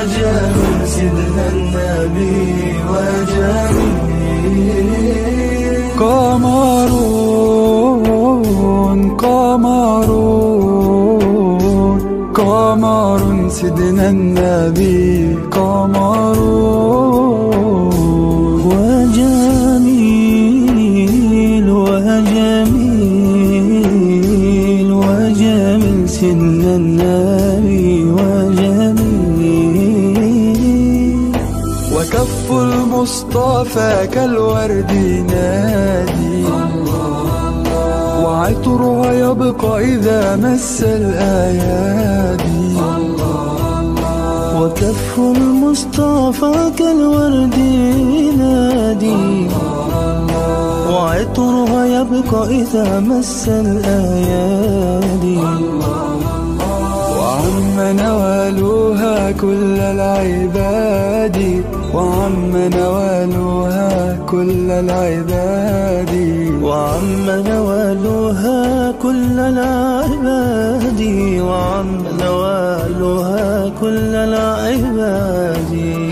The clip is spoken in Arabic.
وجميل سيدنا النبي وجميل. قمرون قمرون قمرون سيدنا النبي قمرون وجميل وجميل وجميل سيدنا النبي وجميل. وكف المصطفى كالورد نادي وعطرها يبقى إذا مس الأيادي. وكف المصطفى كالورد نادي وعطرها يبقى إذا مس الأيادي. وعم نوالها كل العباد وعم نوالها كل العباد. وعم نوالها كل العباد وعم نوالها كل العباد.